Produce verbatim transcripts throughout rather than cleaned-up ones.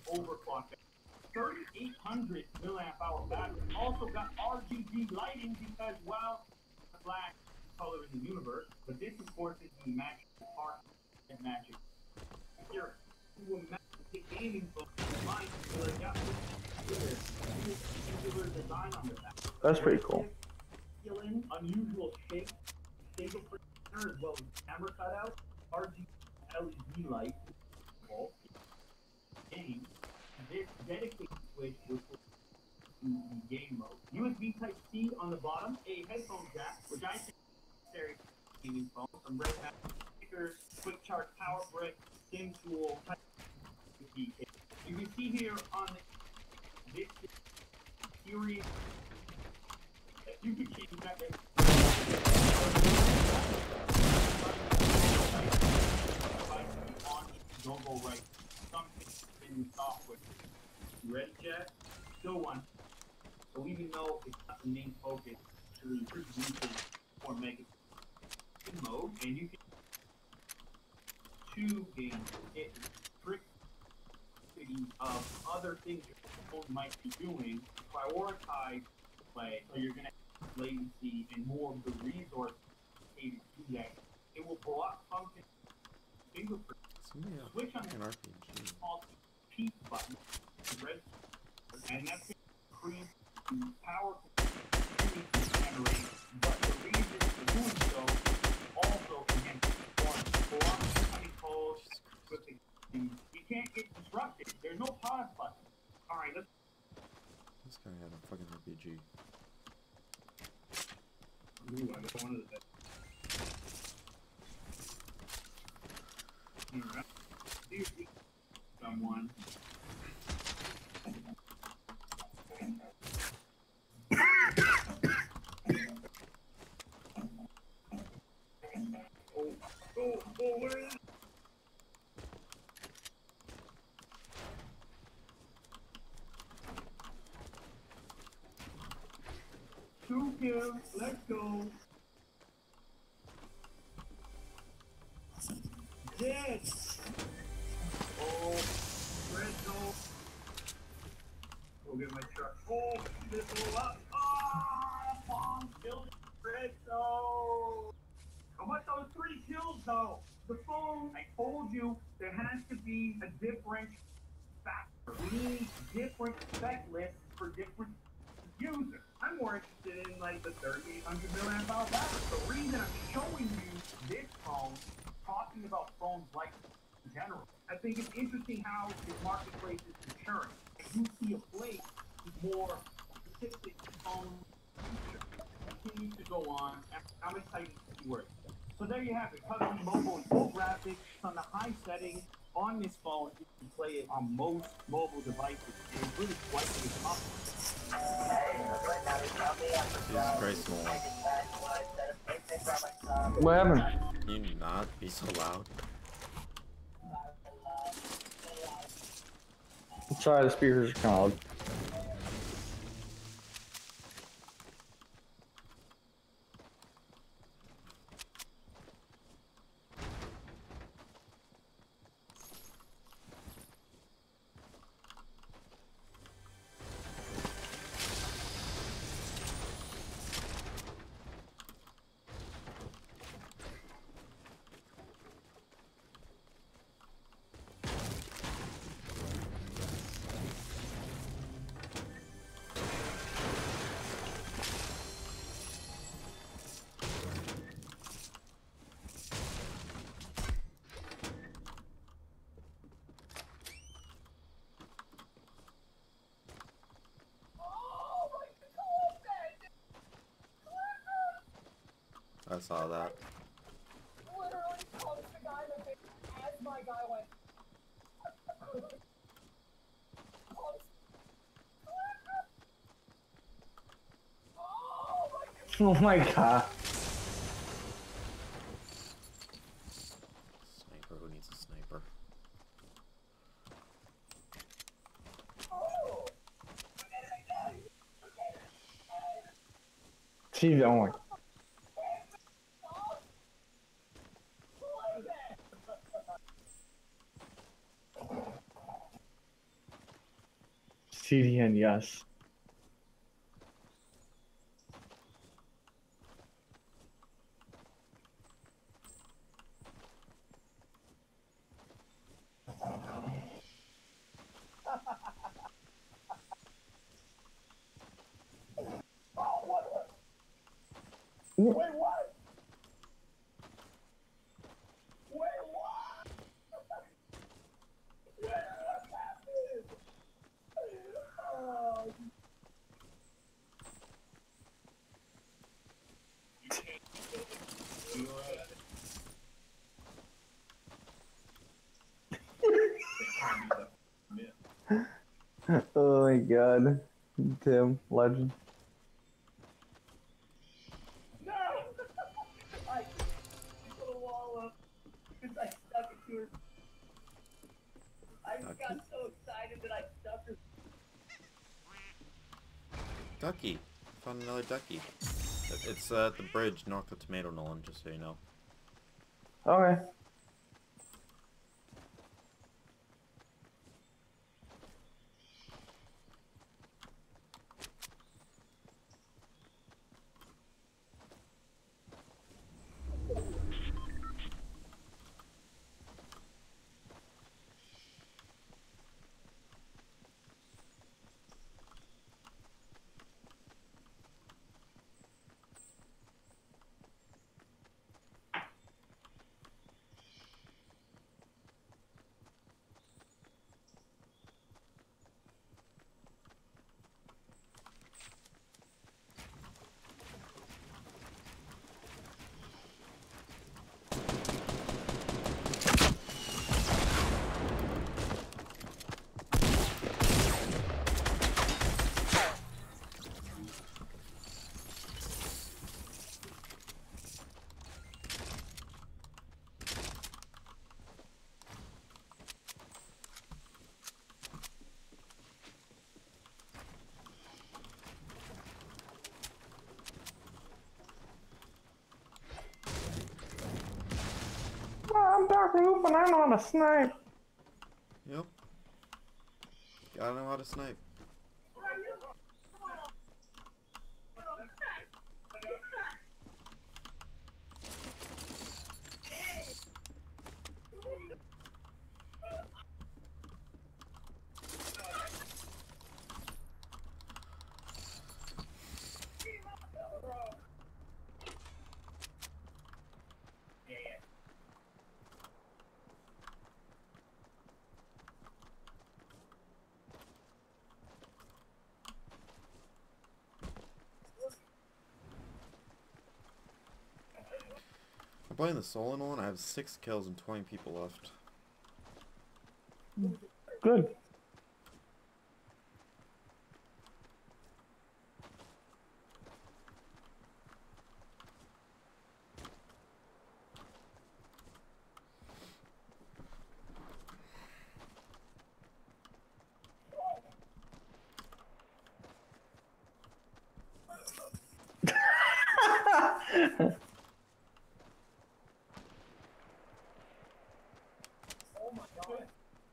overclock. thirty-eight hundred milliamp hour battery. Also got R G B lighting because, well, black color in the universe, but this, of course, is the magic part and magic. Here, to a magic gaming book, mine, so I got this particular design on the back. That's pretty cool. Feeling unusual shape, fingerprint as well as camera cutout, R G B L E D light, game. This dedicated switch which will do the game mode. U S B Type C on the bottom, a headphone jack, which I think is necessary for gaming phone, some Red Hat stickers, quick charge power brick, sim tool, type C. You can see here on this series that you can change that. Don't go right. Something in the software. You ready, Jeff? Still one. So even though it's not the main focus, actually producing or making mode, and you can choose games it strict of other things your phone might be doing, prioritize play, so you're gonna have latency and more of the resource needed to that. It will block function fingerprint. Switch on an R P G. Called peak button, red, and that's going to increase the power generate. But the reason for doing so also against performance. For honey calls, you can't get disrupted. There's no pause button. All right, let's. This guy had a fucking R P G. Ooh, I got one of the best. Alright. Someone. oh, oh, oh, where is it? Two kills, let's go. Dead. Oh, red goal. Go get my truck. Oh, missile up. Oh, bomb killed it. Red goal. How much those three kills though? The phone, I told you, there has to be a different factor. We need different spec lists for different users. I'm more interested in like the thirty-eight hundred milliamp hour battery. The reason I'm showing you this phone, talking about phones like in general, I think it's interesting how this marketplace is maturing. If you see a place with more specific phone features, continue to go on. I'm excited to see where it's going. So there you have it. Covering mobile and full graphics on the high setting on this phone. You can play it on most mobile devices. And it's really quite an accomplishment. Jesus Christ, Nolan. What happened? Can you not be so loud? I'm sorry, the speakers are kind of loud. I saw that. Literally punched the guy in the face as my guy went. Oh my god. Sniper, who needs a sniper? She's on. C D N, yes. Oh, what? Ooh. Wait, what? Wait, what? Wait, what happened? Oh, Oh my god. Tim, legend. no! I put a wall up because I stuck it to her. I got so excited that I stuck her. Ducky. Found another ducky. It- It's uh, at the bridge north of Tomato Nolan, just so you know. Okay. I'm Doctor Who, and I know how to snipe. Yep. Gotta know how to snipe. I'm playing the solo one. I have six kills and twenty people left. Good. Oh my god.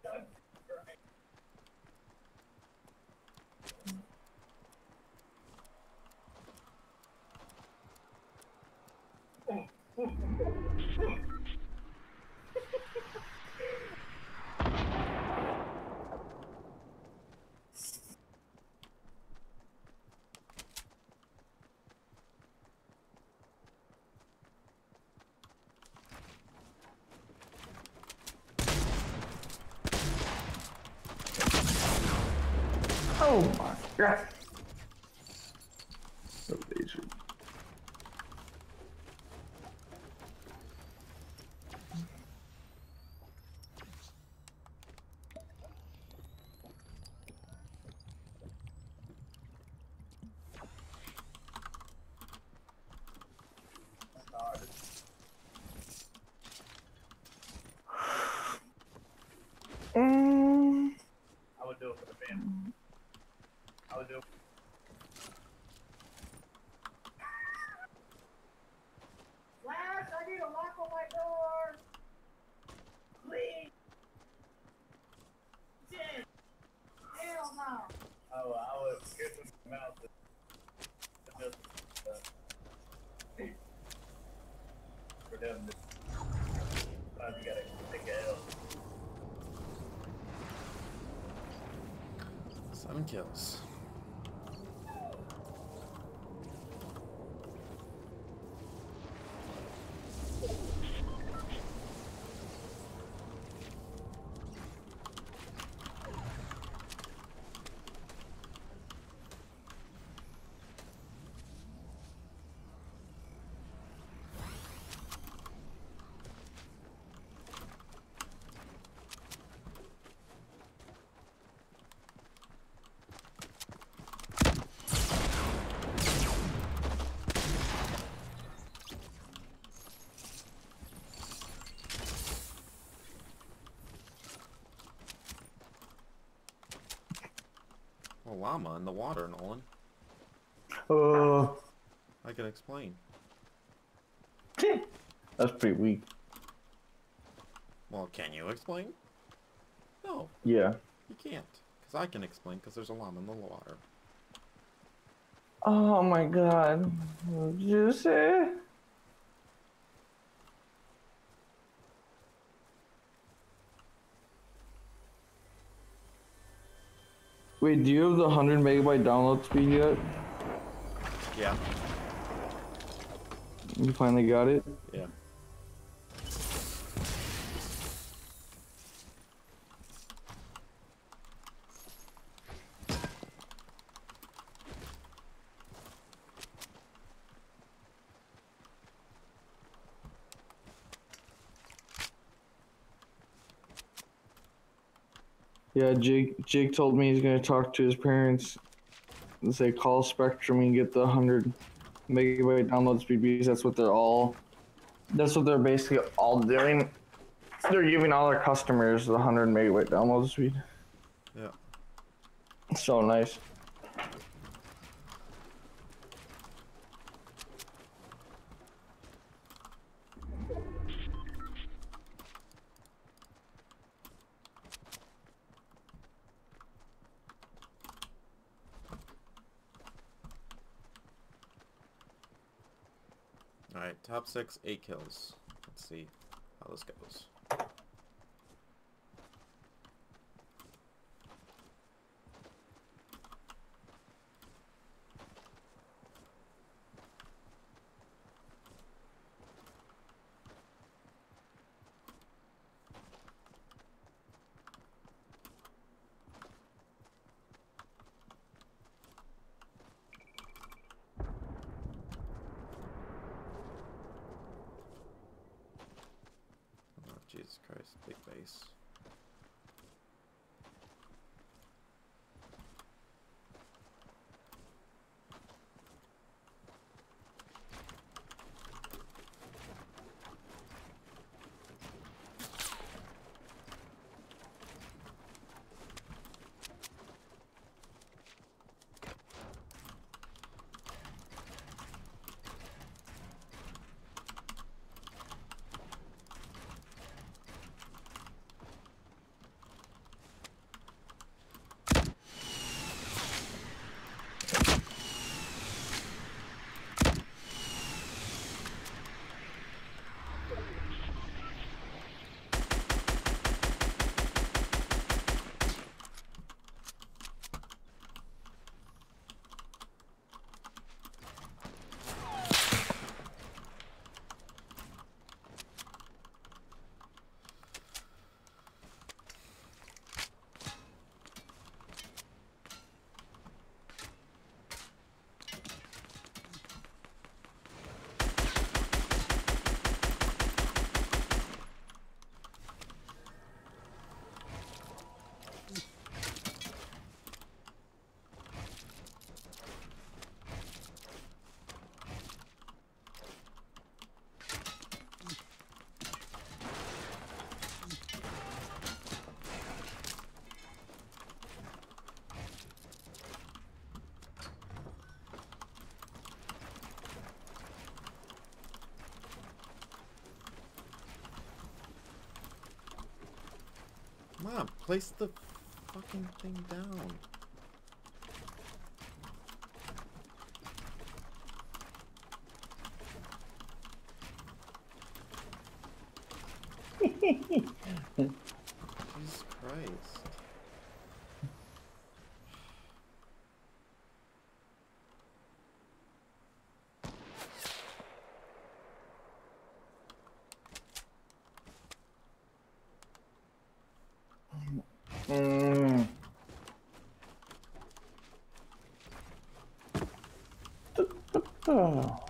Oh my god. So lazy. Mm. I would do it for the family. I would do it. Flash, I need a lock on my door. Please. Shit. Hell no. him. Sometimes you gotta take a L. Seven kills. A llama in the water, Nolan. Uh, I can explain. that's pretty weak. Well, can you explain? No, Yeah. you can't. Because I can explain, because there's a llama in the water. Oh my god. Juicy. Wait, do you have the one hundred megabyte download speed yet? Yeah. You finally got it? Yeah. Yeah, Jake Jake told me he's gonna talk to his parents and say call Spectrum and get the one hundred megabyte download speed because that's what they're all that's what they're basically all doing. They're giving all their customers the one hundred megabyte download speed. Yeah. So nice. Alright, top six, eight kills. Let's see how this goes. Oh, Jesus Christ, big base. Come on, place the fucking thing down. Jesus Christ. Mm. Oh.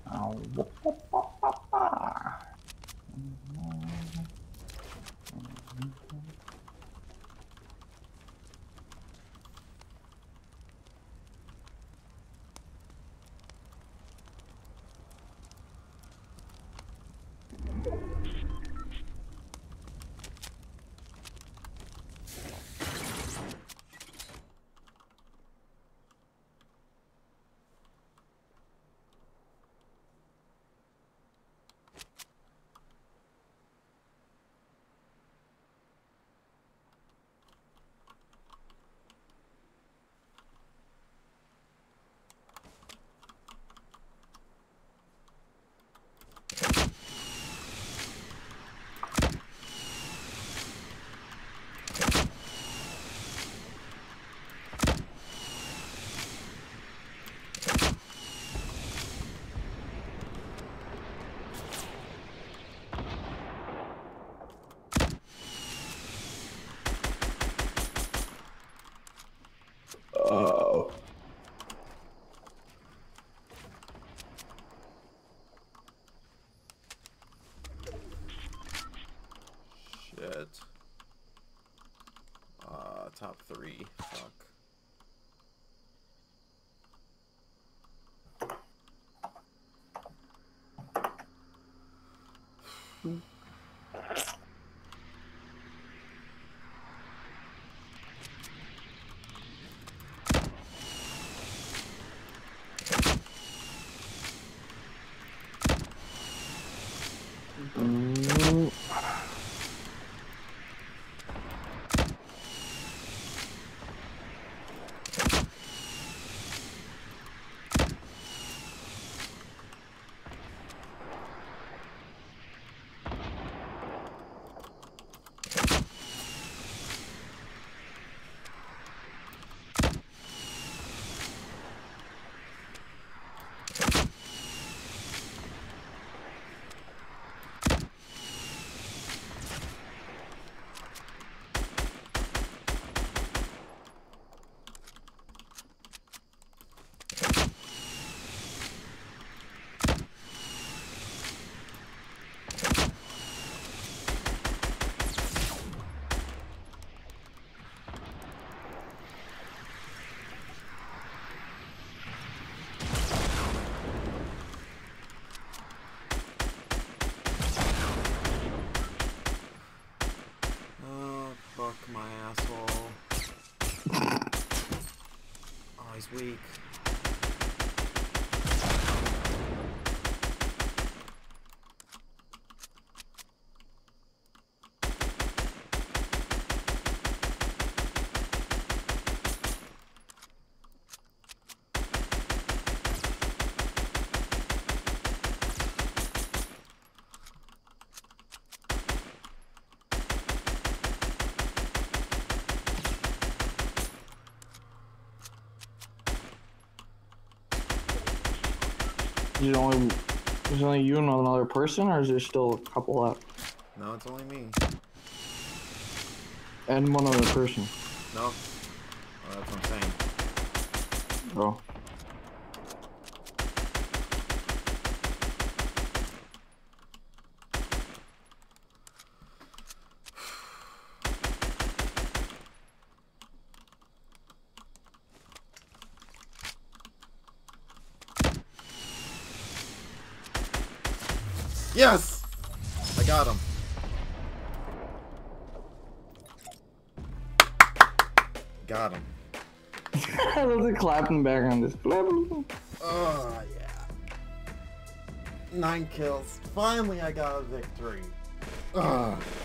Oh. Shit. Uh, top three. Fuck. Mm. Oh, fuck my asshole. Oh, he's weak. There's only, there's only you and another person, or is there still a couple left? No, it's only me. And one other person. No. Oh, that's what I'm saying. Oh. Yes! I got him. Got him. I love the clap in the background. Just clapping. Oh, yeah. Nine kills. Finally, I got a victory. Ugh.